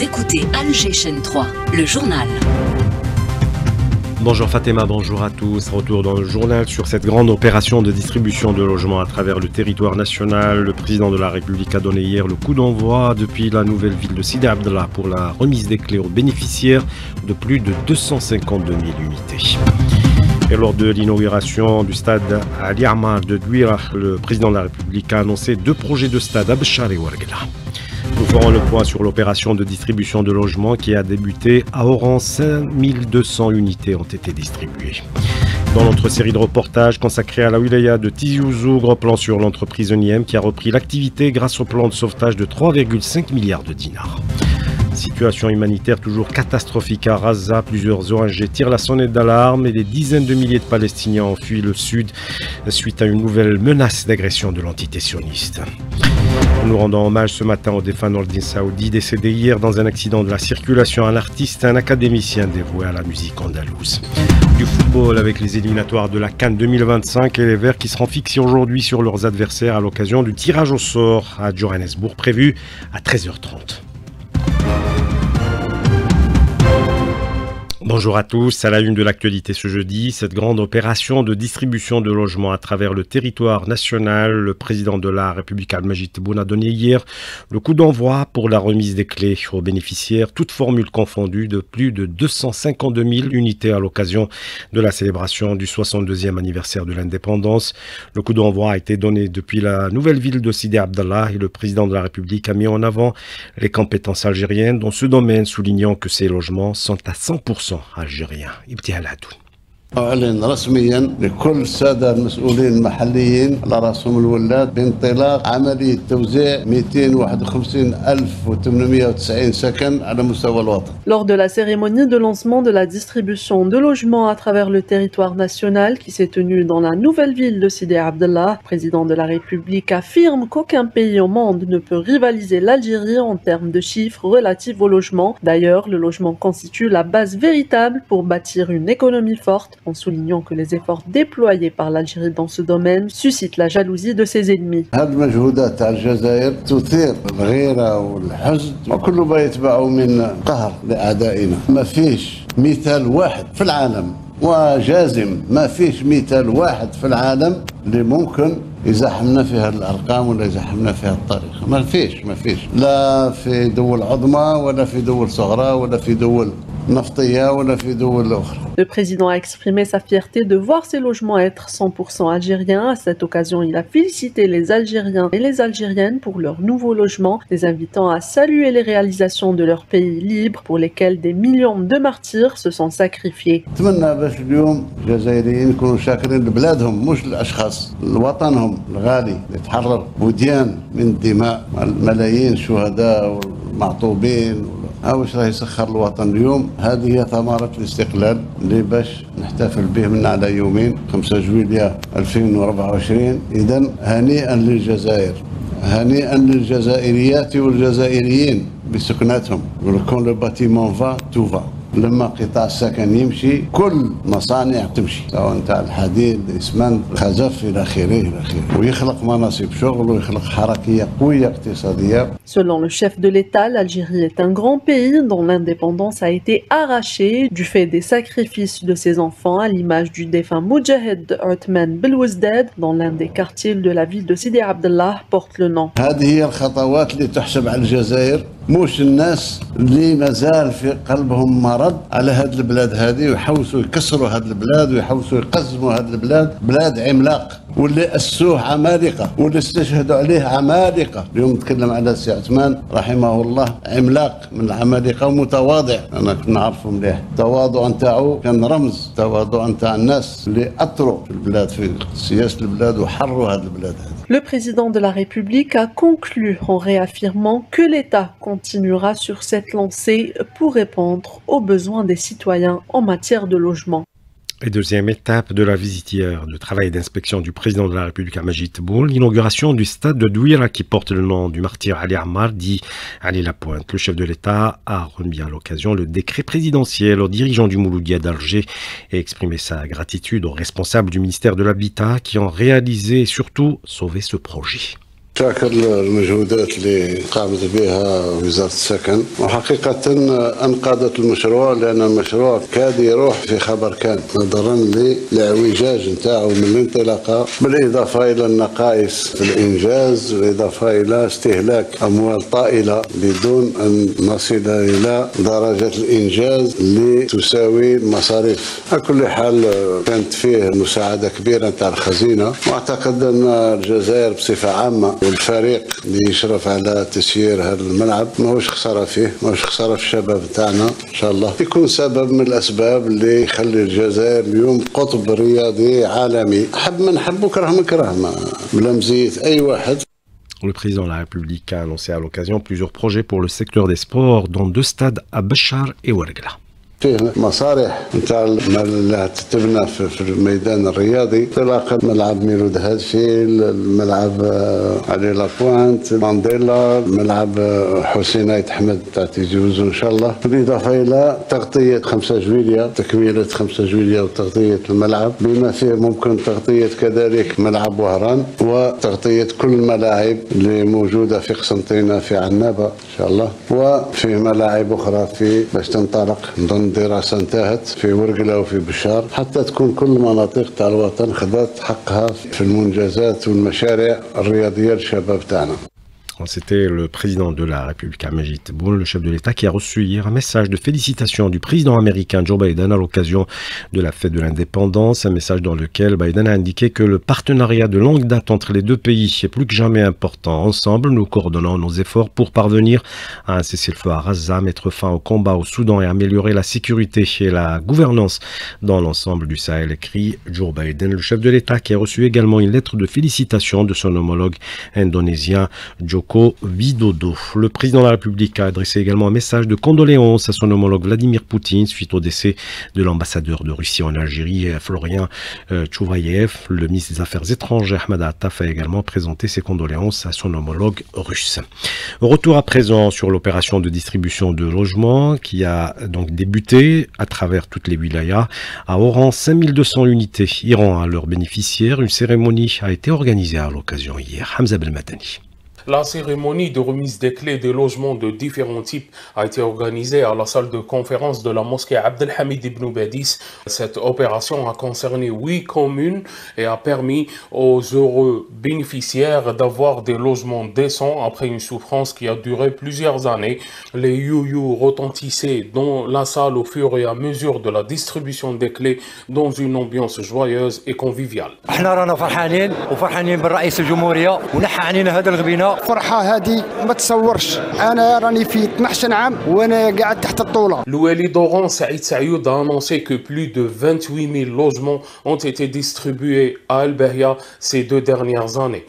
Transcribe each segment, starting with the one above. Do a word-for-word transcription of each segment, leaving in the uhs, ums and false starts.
Vous écoutez Alger Chaîne trois, le journal. Bonjour Fatima, bonjour à tous. Retour dans le journal sur cette grande opération de distribution de logements à travers le territoire national. Le président de la République a donné hier le coup d'envoi depuis la nouvelle ville de Sidi Abdallah pour la remise des clés aux bénéficiaires de plus de deux cent cinquante-deux mille unités. Et lors de l'inauguration du stade Ali Ammar de Douira, le président de la République a annoncé deux projets de stade à Béchar et Ouargla. Nous ferons le point sur l'opération de distribution de logements qui a débuté à Oran. cinq mille deux cents unités ont été distribuées. Dans notre série de reportages consacrée à la wilaya de Tizi Ouzou, gros plan sur l'entreprise Niem qui a repris l'activité grâce au plan de sauvetage de trois virgule cinq milliards de dinars. Situation humanitaire toujours catastrophique à Gaza. Plusieurs O N G tirent la sonnette d'alarme et des dizaines de milliers de Palestiniens ont fui le sud suite à une nouvelle menace d'agression de l'entité sioniste. Nous rendons hommage ce matin au défunt Nordin Saoudi, décédé hier dans un accident de la circulation, un artiste et un académicien dévoué à la musique andalouse. Du football avec les éliminatoires de la CAN deux mille vingt-cinq et les Verts qui seront fixés aujourd'hui sur leurs adversaires à l'occasion du tirage au sort à Johannesburg prévu à treize heures trente. Bonjour à tous, à la une de l'actualité ce jeudi, cette grande opération de distribution de logements à travers le territoire national. Le président de la République Al-Majid Tebboune a donné hier le coup d'envoi pour la remise des clés aux bénéficiaires, toutes formules confondues, de plus de deux cent cinquante-deux mille unités à l'occasion de la célébration du soixante-deuxième anniversaire de l'indépendance. Le coup d'envoi a été donné depuis la nouvelle ville de Sidi Abdallah et le président de la République a mis en avant les compétences algériennes dans ce domaine, soulignant que ces logements sont à cent pour cent algérien. Ibtihal Hadoun. أعلن رسميا لكل السادة المسؤولين المحليين على رأسهم الولاد بانطلاق عملية توزيع مئتين وواحد وخمسين ألف وثمانمئة وتسعين سكن على مستوى الوطن. Lors de la cérémonie de lancement de la distribution de logements à travers le territoire national qui s'est tenue dans la nouvelle ville de Sidi Abdallah, le président de la République affirme qu'aucun pays au monde ne peut rivaliser l'Algérie en termes de chiffres relatifs au logement. D'ailleurs, le logement constitue la base véritable pour bâtir une économie forte, en soulignant que les efforts déployés par l'Algérie dans ce domaine suscitent la jalousie de ses ennemis. هذه المجهودات تاع الجزائر تثير الغيرة والحزن وكل ما يتبعه من قهر لأعدائنا. ما فيش مثال واحد في العالم وجازم ما فيش مثال واحد في العالم اللي ممكن يزاحمنا في هذه الارقام ولا يزاحمنا في هذه الطريقه. ما فيش ما فيش لا في دول عظمى ولا في دول صغرى ولا في دول نفطيه ولا في دول اخرى. Le président a exprimé sa fierté de voir ces logements être cent pour cent algériens. À cette occasion, il a félicité les Algériens et les Algériennes pour leur nouveau logement, les invitant à saluer les réalisations de leur pays libre pour lesquels des millions de martyrs se sont sacrifiés. نتمنى باش اليوم الجزائريين يكونوا شاكرين لبلادهم مش للاشخاص، لوطنهم الغالي اللي تحرر وديان من دماء ملايين الشهداء والمعطوبين. واش راه يسخر الوطن اليوم. هذه هي ثمرة الاستقلال اللي باش نحتفل به من على يومين خمسة جويلية ألفين وأربعة وعشرين. إذا هنيئا للجزائر، هنيئا للجزائريات والجزائريين بسكناتهم. كون لو باتيمون فا تو فا. لما قطاع السكن يمشي كل مصانع تمشي، سواء تاع الحديد، الاسمنت، الخزف الى اخره الى اخره، ويخلق مناصب شغل ويخلق حركيه قويه اقتصاديه. Selon le chef de l'État, l'Algérie est un grand pays dont l'indépendance a été arrachée du fait des sacrifices de ses enfants, à l'image du défunt Moudjahed Othman Belouizdad, dans l'un des quartiers de la ville de Sidi Abdallah porte le nom. هذه هي الخطوات اللي تحسب على الجزائر، مش الناس اللي مازال في قلبهم مرض على هذه البلاد هذه ويحوسوا يكسروا هذه البلاد ويحوسوا يقزموا هذه البلاد. بلاد عملاق واللي أسوه عمالقة واللي استشهدوا عليه عمالقة. اليوم نتكلم على سي عثمان رحمه الله، عملاق من العمالقة ومتواضع. أنا كنت نعرفه مليح، التواضع نتاعو كان رمز، التواضع نتاع الناس اللي أثروا في البلاد في سياسة البلاد وحروا هذه البلاد هذه. Le président de la République a conclu en réaffirmant que l'État continuera sur cette lancée pour répondre aux besoins des citoyens en matière de logement. Et deuxième étape de la visite hier de travail et d'inspection du président de la République Al-Majid Tebboune, l'inauguration du stade de Douira qui porte le nom du martyr Ali Ammar, dit Ali Lapointe. Le chef de l'État a remis à l'occasion le décret présidentiel aux dirigeants du Mouloudia d'Alger et exprimé sa gratitude aux responsables du ministère de l'Habitat qui ont réalisé et surtout sauvé ce projet. شاكر المجهودات اللي قامت بها وزارة السكن، وحقيقة أنقذت المشروع لأن المشروع كاد يروح في خبر كان نظرا للاعوجاج نتاعو من الانطلاقة، بالإضافة إلى النقائص في الإنجاز، بالإضافة إلى استهلاك أموال طائلة بدون أن نصل إلى درجة الإنجاز اللي تساوي المصاريف. على كل حال كانت فيه مساعدة كبيرة نتاع الخزينة، واعتقد أن الجزائر بصفة عامة والفريق اللي يشرف على تسيير هذا الملعب ماهوش خسارة فيه، ماهوش خسارة في الشباب تاعنا، إن شاء الله يكون سبب من الأسباب اللي يخلي الجزائر اليوم قطب رياضي عالمي. حب من حب وكره من كره، بلا مزية أي واحد. Le président de la République a annoncé à l'occasion plusieurs projets pour le secteur des sports, dont deux stades à Béchar et Ouargla. فيه مصالح نتاع اللي تتبنى في الميدان الرياضي، انطلاقا ملعب ميلود هادفيل، الملعب علي لابوانت، مانديلا، ملعب حسين عيد حمد تاع تيجي وزو ان شاء الله، بالاضافه الى تغطيه خمسة جويلية، تكمله خمسة جويلية وتغطيه الملعب، بما فيه ممكن تغطيه كذلك ملعب وهران وتغطيه كل الملاعب اللي موجوده في قسنطينه في عنابه ان شاء الله، وفي ملاعب اخرى في باش تنطلق نظن دراسة انتهت في ورقلة وفي بشار، حتى تكون كل مناطق تاع الوطن خذت حقها في المنجزات والمشاريع الرياضية للشباب تاعنا. C'était le président de la République, Majid Tebboune, le chef de l'État, qui a reçu hier un message de félicitations du président américain Joe Biden à l'occasion de la fête de l'indépendance. Un message dans lequel Biden a indiqué que le partenariat de longue date entre les deux pays est plus que jamais important. Ensemble, nous coordonnons nos efforts pour parvenir à un cessez-le-feu à Gaza, mettre fin au combat au Soudan et améliorer la sécurité et la gouvernance dans l'ensemble du Sahel, écrit Joe Biden, le chef de l'État, qui a reçu également une lettre de félicitations de son homologue indonésien Joko Widodo. Le président de la République a adressé également un message de condoléances à son homologue Vladimir Poutine suite au décès de l'ambassadeur de Russie en Algérie, Florian euh, Chouvaïev. Le ministre des Affaires étrangères, Ahmed Attaf, a également présenté ses condoléances à son homologue russe. Retour à présent sur l'opération de distribution de logements qui a donc débuté à travers toutes les wilayas. À Oran, cinq mille deux cents unités iront à leurs bénéficiaires. Une cérémonie a été organisée à l'occasion hier. Hamza Belmadani. La cérémonie de remise des clés des logements de différents types a été organisée à la salle de conférence de la mosquée Abdelhamid Ibn Badis. Cette opération a concerné huit communes et a permis aux heureux bénéficiaires d'avoir des logements décents après une souffrance qui a duré plusieurs années. Les you-you retentissaient dans la salle au fur et à mesure de la distribution des clés dans une ambiance joyeuse et conviviale. L'Ouali d'Oran, Saïd Sayoud, a annoncé que plus de vingt-huit mille logements ont été distribués à Al-Bahia ces deux dernières années.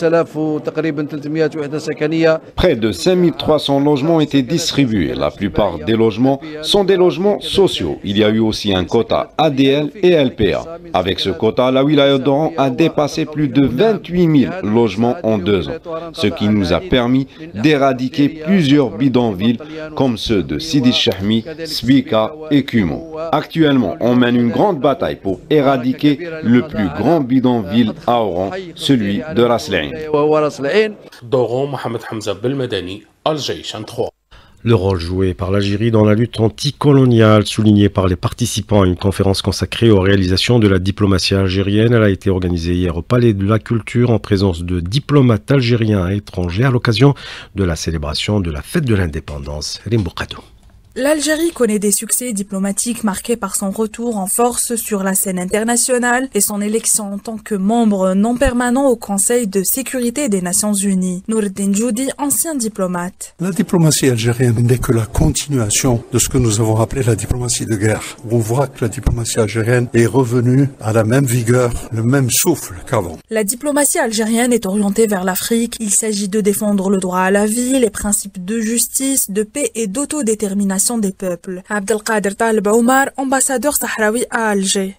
Près de cinq mille trois cents logements ont été distribués. La plupart des logements sont des logements sociaux. Il y a eu aussi un quota A D L et L P A. Avec ce quota, la wilaya d'Oran a dépassé plus de vingt-huit mille logements en deux ans, ce qui nous a permis d'éradiquer plusieurs bidonvilles comme ceux de Sidi Chahmi, Sbika et Kumo. Actuellement, on mène une grande bataille pour éradiquer le plus grand bidonville à Oran, celui de Ras El Ain. D'Oran, Mohamed Hamza Belmadani, Al-Jayshan trois. Le rôle joué par l'Algérie dans la lutte anticoloniale, souligné par les participants à une conférence consacrée aux réalisations de la diplomatie algérienne. Elle a été organisée hier au Palais de la Culture en présence de diplomates algériens et étrangers à l'occasion de la célébration de la fête de l'indépendance. Rimboukadou. L'Algérie connaît des succès diplomatiques marqués par son retour en force sur la scène internationale et son élection en tant que membre non permanent au Conseil de sécurité des Nations Unies. Noureddin Djoudi, ancien diplomate. La diplomatie algérienne n'est que la continuation de ce que nous avons appelé la diplomatie de guerre. On voit que la diplomatie algérienne est revenue à la même vigueur, le même souffle qu'avant. La diplomatie algérienne est orientée vers l'Afrique. Il s'agit de défendre le droit à la vie, les principes de justice, de paix et d'autodétermination nation des peuples. Abdelkader Taleb Oumar, ambassadeur sahraoui à Alger.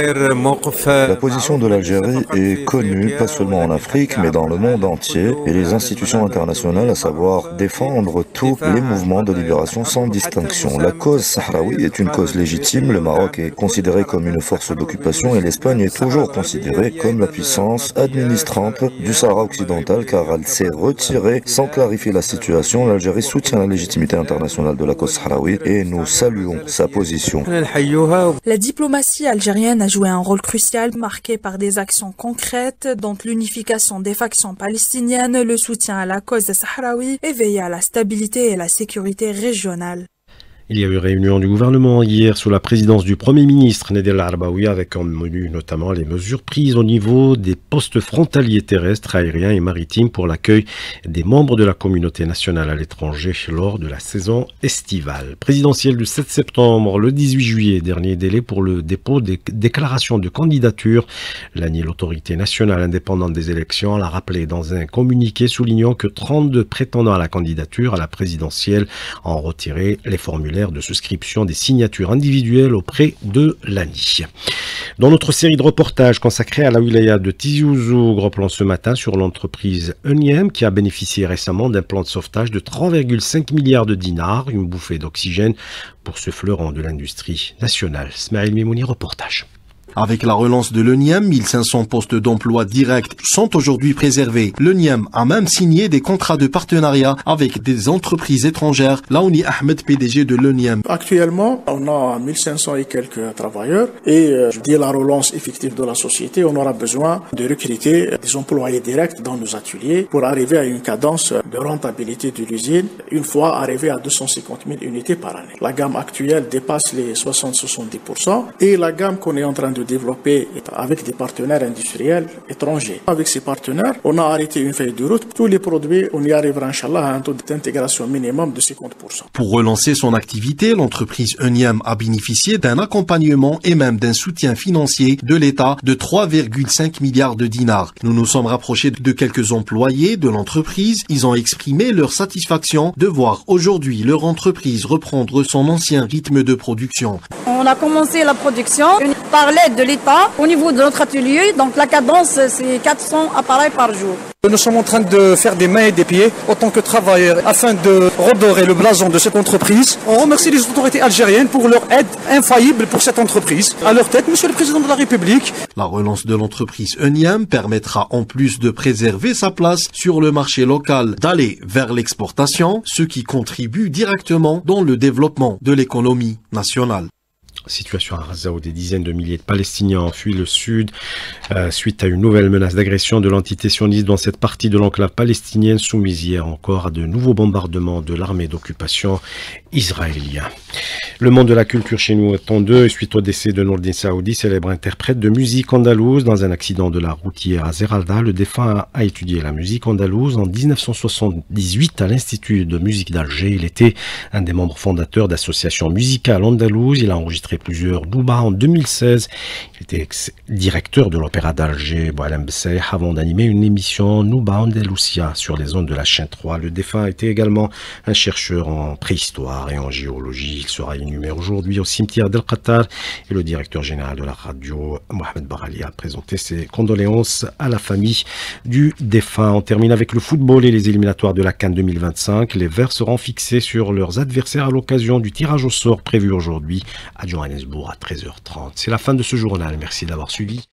La position de l'Algérie est connue, pas seulement en Afrique, mais dans le monde entier, et les institutions internationales, à savoir défendre tous les mouvements de libération sans distinction. La cause sahraoui est une cause légitime, le Maroc est considéré comme une force d'occupation et l'Espagne est toujours considérée comme la puissance administrante du Sahara occidental car elle s'est retirée sans clarifier la situation. L'Algérie soutient la légitimité internationale de la cause sahraoui et nous saluons sa position. La diplomatie algérienne a joué un rôle crucial marqué par des actions concrètes dont l'unification des factions palestiniennes, le soutien à la cause sahraoui et veiller à la stabilité et la sécurité régionale. Il y a eu réunion du gouvernement hier sous la présidence du Premier ministre Nedel Arbaoui avec en menu notamment les mesures prises au niveau des postes frontaliers terrestres, aériens et maritimes pour l'accueil des membres de la communauté nationale à l'étranger lors de la saison estivale. Présidentielle du sept septembre, le dix-huit juillet, dernier délai pour le dépôt des déclarations de candidature. L'A N I, l'autorité nationale indépendante des élections, l'a rappelé dans un communiqué soulignant que trente-deux prétendants à la candidature à la présidentielle ont retiré les formulaires de souscription des signatures individuelles auprès de l'A N I. Dans notre série de reportages consacrée à la wilaya de Tizi Ouzou, gros plan ce matin sur l'entreprise Euniem qui a bénéficié récemment d'un plan de sauvetage de trois virgule cinq milliards de dinars, une bouffée d'oxygène pour ce fleuron de l'industrie nationale. Smaïl Mimouni, reportage. Avec la relance de l'Euniem, mille cinq cents postes d'emploi directs sont aujourd'hui préservés. L'Euniem a même signé des contrats de partenariat avec des entreprises étrangères. Laouni Ahmed, P D G de l'Euniem. Actuellement, on a mille cinq cents et quelques travailleurs et euh, je dis la relance effective de la société, on aura besoin de recruter des employés directs dans nos ateliers pour arriver à une cadence de rentabilité de l'usine une fois arrivé à deux cent cinquante mille unités par année. La gamme actuelle dépasse les soixante à soixante-dix pour cent et la gamme qu'on est en train de développer avec des partenaires industriels étrangers. Avec ces partenaires, on a arrêté une feuille de route. Tous les produits, on y arrivera, Inch'Allah, à un taux d'intégration minimum de cinquante pour cent. Pour relancer son activité, l'entreprise Euniem a bénéficié d'un accompagnement et même d'un soutien financier de l'État de trois virgule cinq milliards de dinars. Nous nous sommes rapprochés de quelques employés de l'entreprise. Ils ont exprimé leur satisfaction de voir aujourd'hui leur entreprise reprendre son ancien rythme de production. On a commencé la production par l'aide de l'État au niveau de notre atelier. Donc la cadence, c'est quatre cents appareils par jour. Nous sommes en train de faire des mains et des pieds en tant que travailleurs afin de redorer le blason de cette entreprise. On remercie les autorités algériennes pour leur aide infaillible pour cette entreprise. À leur tête, Monsieur le Président de la République. La relance de l'entreprise Euniem permettra en plus de préserver sa place sur le marché local, d'aller vers l'exportation, ce qui contribue directement dans le développement de l'économie nationale. Situation à Gaza où des dizaines de milliers de Palestiniens ont fui le sud euh, suite à une nouvelle menace d'agression de l'entité sioniste dans cette partie de l'enclave palestinienne soumise hier encore à de nouveaux bombardements de l'armée d'occupation israélienne. Le monde de la culture chez nous est en deux suite au décès de Nourdine Saoudi, célèbre interprète de musique andalouse. Dans un accident de la route hier à Zeralda, le défunt a étudié la musique andalouse en mille neuf cent soixante-dix-huit à l'Institut de musique d'Alger. Il était un des membres fondateurs d'associations musicales andalouses. Il a enregistré plusieurs boubas en deux mille seize. Il était directeur de l'Opéra d'Alger, Boualem Bessaïh, avant d'animer une émission Nouba Andalusia sur les ondes de la chaîne trois. Le défunt était également un chercheur en préhistoire et en géologie. Il sera inhumé aujourd'hui au cimetière d'El Qatar et le directeur général de la radio, Mohamed Barali, a présenté ses condoléances à la famille du défunt. On termine avec le football et les éliminatoires de la CAN deux mille vingt-cinq. Les Verts seront fixés sur leurs adversaires à l'occasion du tirage au sort prévu aujourd'hui à Johannesburg à treize heures trente. C'est la fin de ce journal. Merci d'avoir suivi.